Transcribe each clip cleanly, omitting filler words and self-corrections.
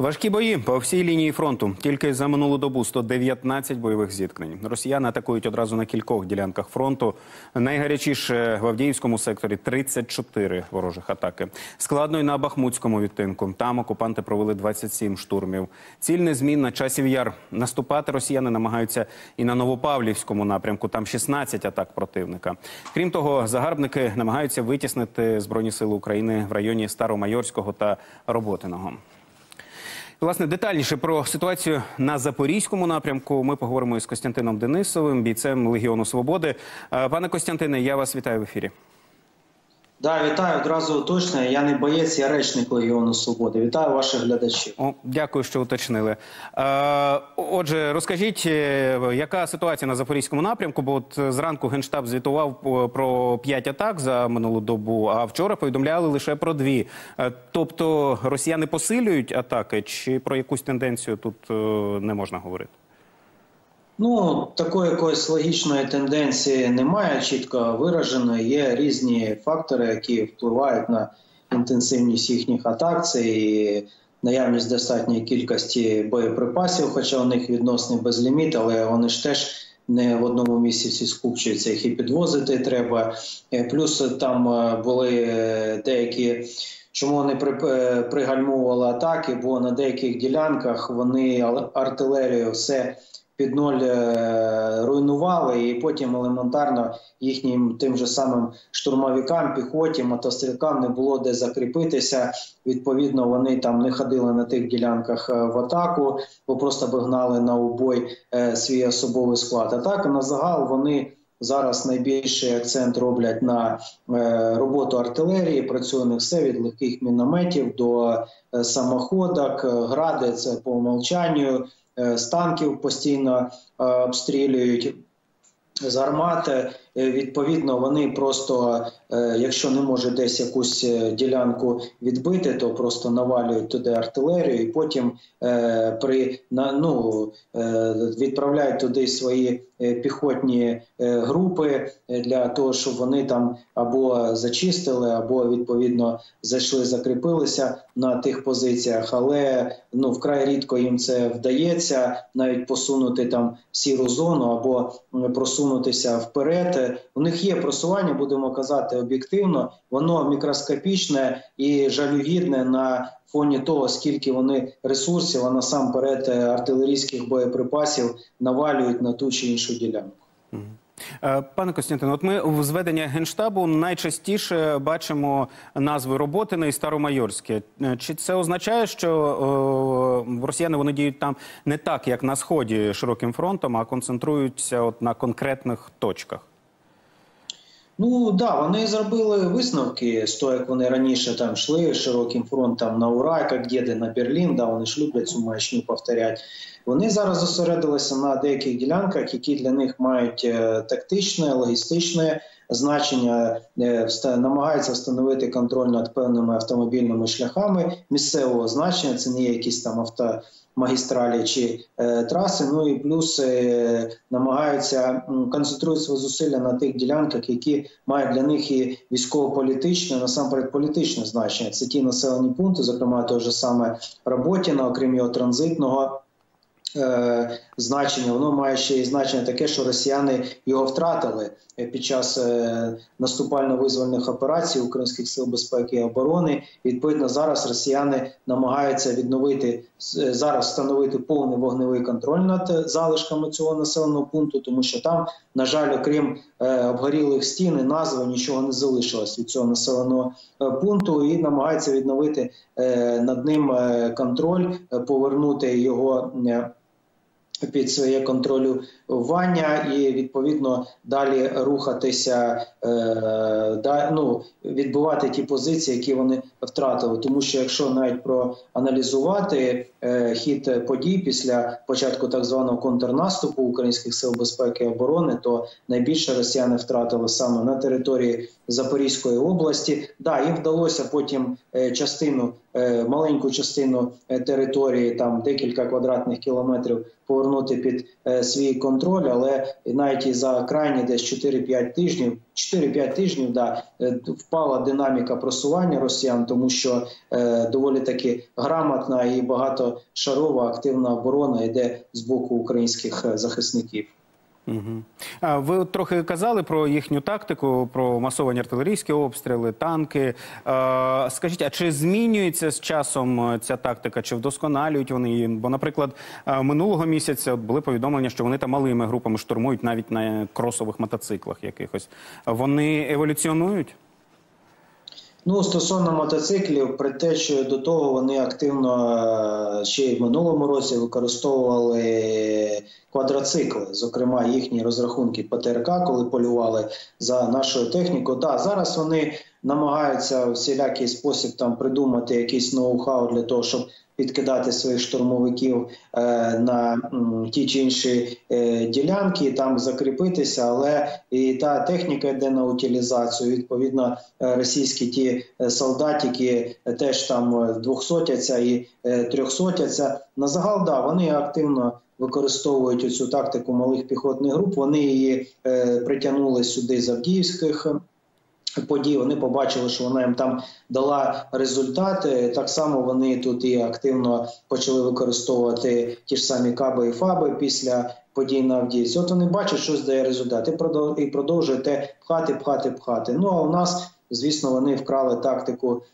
Важкі бої по всій лінії фронту. Тільки за минулу добу 119 бойових зіткнень. Росіяни атакують одразу на кількох ділянках фронту. Найгарячіше в Авдіївському секторі 34 ворожих атаки. Складно й на Бахмутському відтинку. Там окупанти провели 27 штурмів. Ціль незмінна – Часів Яр. Наступати росіяни намагаються і на Новопавлівському напрямку. Там 16 атак противника. Крім того, загарбники намагаються витіснити Збройні сили України в районі Старомайорського та Роботиного. Власне, детальніше про ситуацію на Запорізькому напрямку ми поговоримо із Костянтином Денисовим, бійцем Легіону Свободи. Пане Костянтине, я вас вітаю в ефірі. Да, вітаю. Одразу уточнюю. Я не боєць, я речник Легіону Свободи. Вітаю ваших глядачів. Дякую, що уточнили. Отже, розкажіть, яка ситуація на Запорізькому напрямку? Бо от зранку Генштаб звітував про 5 атак за минулу добу, а вчора повідомляли лише про 2. Тобто росіяни посилюють атаки, чи про якусь тенденцію тут не можна говорити? Ну, такої якоїсь логічної тенденції немає, чітко вираженої. Є різні фактори, які впливають на інтенсивність їхніх атак. Це і наявність достатньої кількості боєприпасів, хоча у них відносний безліміт, але вони ж теж не в одному місці всі скупчуються, їх і підвозити треба. Плюс там були деякі... Чому вони пригальмовували атаки? Бо на деяких ділянках вони артилерію все під ноль руйнували, і потім елементарно їхнім тим же самим штурмовикам, піхоті, мотострілкам не було де закріпитися. Відповідно, вони там не ходили на тих ділянках в атаку, бо просто би гнали на убой свій особовий склад. А так, на загал, вони зараз найбільший акцент роблять на роботу артилерії. Працює не все від легких мінометів до самоходок, гради – це по умовчанню. З танків постійно обстрілюють, з гармати. Відповідно, вони просто, якщо не може десь якусь ділянку відбити, то просто навалюють туди артилерію і потім відправляють туди свої піхотні групи для того, щоб вони там або зачистили, або, відповідно, зайшли, закріпилися на тих позиціях. Але вкрай рідко їм це вдається, навіть посунути там сіру зону або просунутися вперед. У них є просування, будемо казати об'єктивно, воно мікроскопічне і жалюгідне на фоні того, скільки вони ресурсів, а насамперед артилерійських боєприпасів навалюють на ту чи іншу ділянку. Пане Костянтине, от ми в зведенні Генштабу найчастіше бачимо назви Роботине і Старомайорське. Чи це означає, що росіяни вони діють там не так, як на Сході широким фронтом, а концентруються от на конкретних точках? Ну, да, вони зробили висновки з того, як вони раніше там йшли широким фронтом на ура, як діди на Берлін, да, вони ж люблять цю маячню повторяти. Вони зараз зосередилися на деяких ділянках, які для них мають тактичне, логістичне значення, намагаються встановити контроль над певними автомобільними шляхами місцевого значення, це не є якісь там автомагістралі чи траси, ну і плюс намагаються концентрувати свої зусилля на тих ділянках, які мають для них і військово-політичне, насамперед політичне значення. Це ті населені пункти, зокрема те ж саме Роботіно, окрім його транзитного значення, воно має ще й значення таке, що росіяни його втратили під час наступально-визвольних операцій Українських сил безпеки і оборони. Відповідно, зараз росіяни намагаються встановити повний вогневий контроль над залишками цього населеного пункту, тому що там, на жаль, окрім обгорілих стін і назви, нічого не залишилось від цього населеного пункту, і намагаються відновити над ним контроль, повернути його під своє контролювання і, відповідно, далі рухатися, відбувати ті позиції, які вони втратили. Тому що, якщо навіть проаналізувати хід подій після початку так званого контрнаступу Українських сил безпеки і оборони, то найбільше росіяни втратили саме на території Запорізької області. Да, їм вдалося потім маленьку частину території, там декілька квадратних кілометрів, повернути під свій контроль. контроль, але навіть і за крайні десь 4-5 тижнів впала динаміка просування росіян, тому що доволі таки грамотна і багатошарова активна оборона йде з боку українських захисників. Ви трохи казали про їхню тактику, про масовані артилерійські обстріли, танки. Скажіть, а чи змінюється з часом ця тактика, чи вдосконалюють вони її? Бо, наприклад, минулого місяця були повідомлення, що вони там малими групами штурмують навіть на кросових мотоциклах якихось. Вони еволюціонують? Ну, стосовно мотоциклів, при те, що до того вони активно ще й в минулому році використовували квадроцикли, зокрема їхні розрахунки ПТРК, коли полювали за нашою технікою. Да, зараз вони намагаються у всілякий спосіб там придумати якийсь ноу-хау для того, щоб підкидати своїх штурмовиків на ті чи інші ділянки, там закріпитися, але і та техніка йде на утилізацію. Відповідно, російські ті солдатики теж там двохсотяться і трьохсотяться. На загал, да, вони активно використовують цю тактику малих піхотних груп. Вони її притягнули сюди з Авдіївських подій, вони побачили, що вона їм там дала результати. Так само вони тут і активно почали використовувати ті ж самі КАБи і ФАБи після подій на Авдіївці. От вони бачать, що дає результат і продовжують пхати. Ну, а у нас, звісно, вони вкрали тактику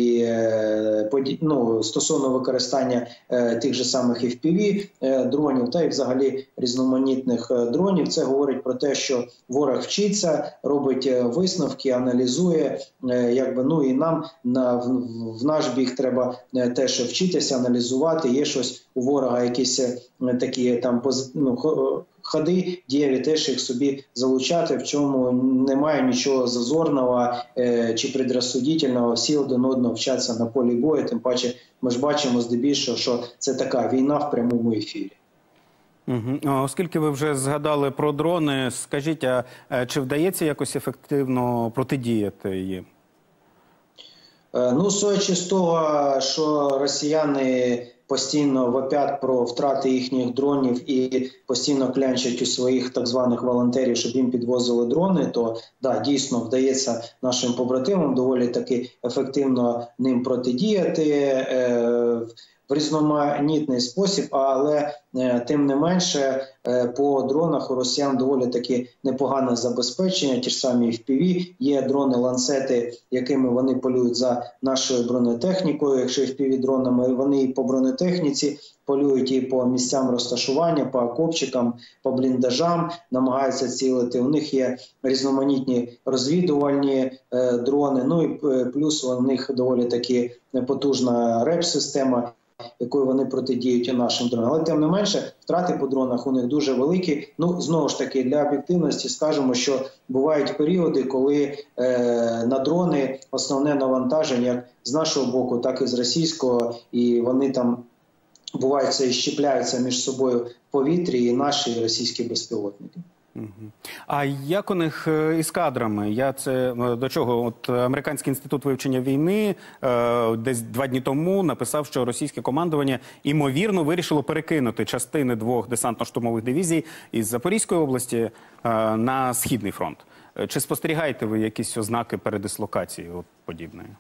стосовно використання тих же самих FPV дронів та й взагалі різноманітних дронів. Це говорить про те, що ворог вчиться, робить висновки, аналізує. І нам в наш бік треба теж вчитися, аналізувати. Є щось у ворога, якісь такі там ходи дієві, теж їх собі залучати, в чому немає нічого зазорного чи предрозсудительного. Всі один одного вчаться на полі бою, тим паче ми ж бачимо здебільшого, що це така війна в прямому ефірі. Оскільки ви вже згадали про дрони, скажіть, а чи вдається якось ефективно протидіяти їм? Ну, судячи з того, що росіяни постійно вопять про втрати їхніх дронів і постійно клянчать у своїх так званих волонтерів, щоб їм підвозили дрони, то да, дійсно вдається нашим побратимам доволі таки ефективно ним протидіяти в різноманітний спосіб, але тим не менше по дронах у росіян доволі таки непогане забезпечення, ті ж самі FPV, є дрони-ланцети, якими вони полюють за нашою бронетехнікою, якщо FPV-дронами, вони і по бронетехніці полюють, і по місцям розташування, по окопчикам, по бліндажам, намагаються цілити. У них є різноманітні розвідувальні дрони, ну і плюс у них доволі таки потужна РЕП-система, якою вони протидіють нашим дронам. Але тим не менше, втрати по дронах у них дуже великі. Ну, знову ж таки, для об'єктивності скажемо, що бувають періоди, коли на дрони основне навантаження як з нашого боку, так і з російського, і вони там бувають і щепляються між собою в повітрі, і наші, і російські безпілотники. А як у них із кадрами? До чого? От Американський інститут вивчення війни десь 2 дні тому написав, що російське командування ймовірно вирішило перекинути частини 2 десантно-штурмових дивізій із Запорізької області на Східний фронт. Чи спостерігаєте ви якісь ознаки передислокації подібної?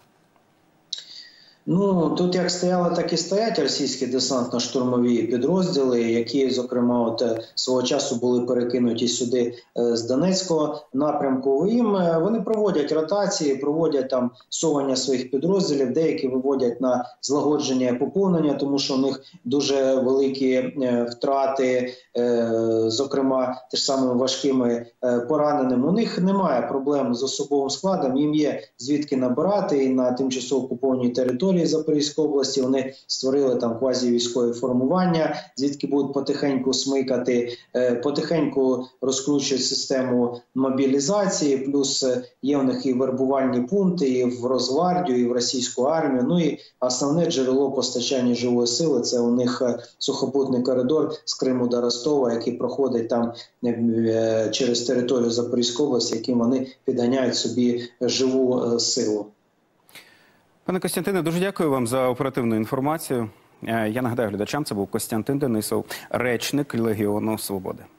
Ну, тут як стояли, так і стоять російські десантно-штурмові підрозділи, які, зокрема, свого часу були перекинуті сюди з Донецького напрямку. Вони проводять ротації, проводять там совання своїх підрозділів, деякі виводять на злагодження і поповнення, тому що у них дуже великі втрати, зокрема, теж самими важкими пораненими. У них немає проблем з особовим складом, їм є звідки набирати, і на тимчасово окупованій території Запорізької області вони створили там квазівійськові формування, звідки будуть потихеньку смикати, потихеньку розкручують систему мобілізації, плюс є у них і вербувальні пункти, і в Росгвардію, і в російську армію. Ну і основне джерело постачання живої сили – це у них сухопутний коридор з Криму до Ростова, який проходить там через територію Запорізької області, яким вони підганяють собі живу силу. Пане Костянтине, дуже дякую вам за оперативну інформацію. Я нагадаю глядачам, це був Костянтин Денисов, речник Легіону Свободи.